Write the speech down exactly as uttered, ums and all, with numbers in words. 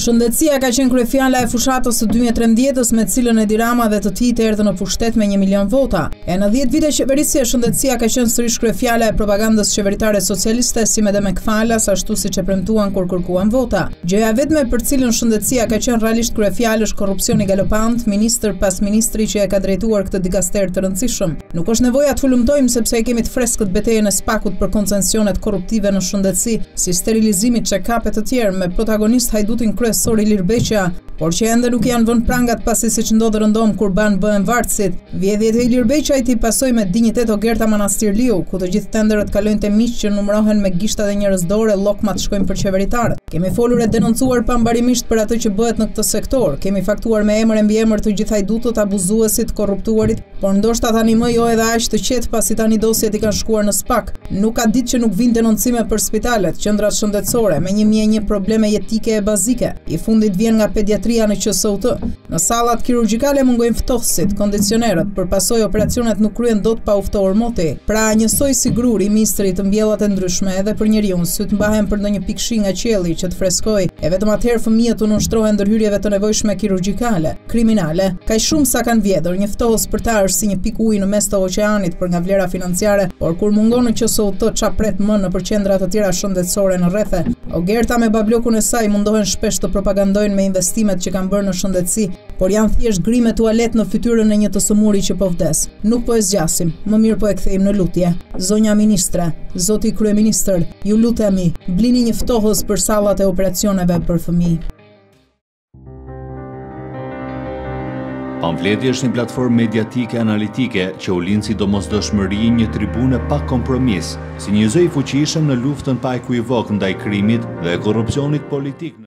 Shëndetësia ka qenë kryefjala e fushatës së dy mijë e trembëdhjetës me cilën Edi Rama dhe të tij të erdhën në pushtet me një milion vota. E në dhjetë vite qeverisje, shëndetësia ka qenë sërish kryefjala e propagandës qeveritare socialiste, si me dhe me kfalas, ashtu siç e premtuan kur kërkuan vota. Gjëja vetme për cilën shëndetësia ka qenë realisht kryefjalë është korrupsioni galopant, ministër pas ministri që e ka drejtuar këtë dikaster të rëndësishëm. Nuk është nevoja të hulumtojmë sepse e kemi të freskët betejën e spakut për koncensionet korruptive në shëndetësi, si sterilizimit, check-up e të tjerë me protagonist hajdutin kryesor Ilir Beqa, por që ende nuk janë vënë prangat pasi siç ndodhi rëndom kur ban bëhen vartësit. Vjedhjet e Ilir Beqajti pasoi me dinjitet Ogerta Manastirliu, ku të gjithë tenderët kalojnë te miq që numërohen me gishtat e njerëzdore, llokmat shkojnë për qeveritarët. Kemi folur e denoncuar pambarimisht për atë që bëhet në këtë sektor. Kemi faktuar me emër e mbiemër të gjithë hajdutët, abuzuesit, korruptuarit, por ndoshta tani më jo edhe aq të qetë pasi tani dosjet i kanë shkuar në spak. Nuk ka ditë që nuk vinë denoncime për spitalet, qendrat shëndetësore me një mijë e një probleme jetike e bazike. I fundit vjen nga pediatria në Q S U T. Në sallat kirurgjikale mungojnë ftohësit, kondicionerët, për pasojë operacionet nuk kryen dot pa u ftohur moti. Pra njësoj si gruri, mistri të mbjellat e ndryshme edhe për njeriu, syt mbahen për ndonjë pikëshi nga qielli që të freskojë, e vetëm atëherë fëmijët u nënshtrohen ndërhyrjeve të nevojshme kirurgjikale, kriminale. Kaq shumë sa kanë vjedhur, një ftohës për ta është si një pikë uji në mes të oqeanit për nga vlera financiare, por kur mungon në Q S U T ç'a pret më në përqendra të tjera shëndetësore në rrethe. Ogerta me bablokun e saj mundohen shpesh të propagandojnë me investimet që kanë bërë në shëndetësi, por janë thjesht grime tualet në fytyrën e një të sëmuri që po vdes. Nuk po e zgjasim, më mirë po e kthejmë në lutje. Zonja ministre, zoti kryeministër, ju lutemi, blini një ftohës për sallat e operacioneve për fëmijë. Pamfleti është një platformë mediatike analitike që u lind si domosdoshmëri një tribune pa kompromis, si një zë i fuqishëm në luftën pa ekuivok ndaj krimit dhe korrupsionit politik.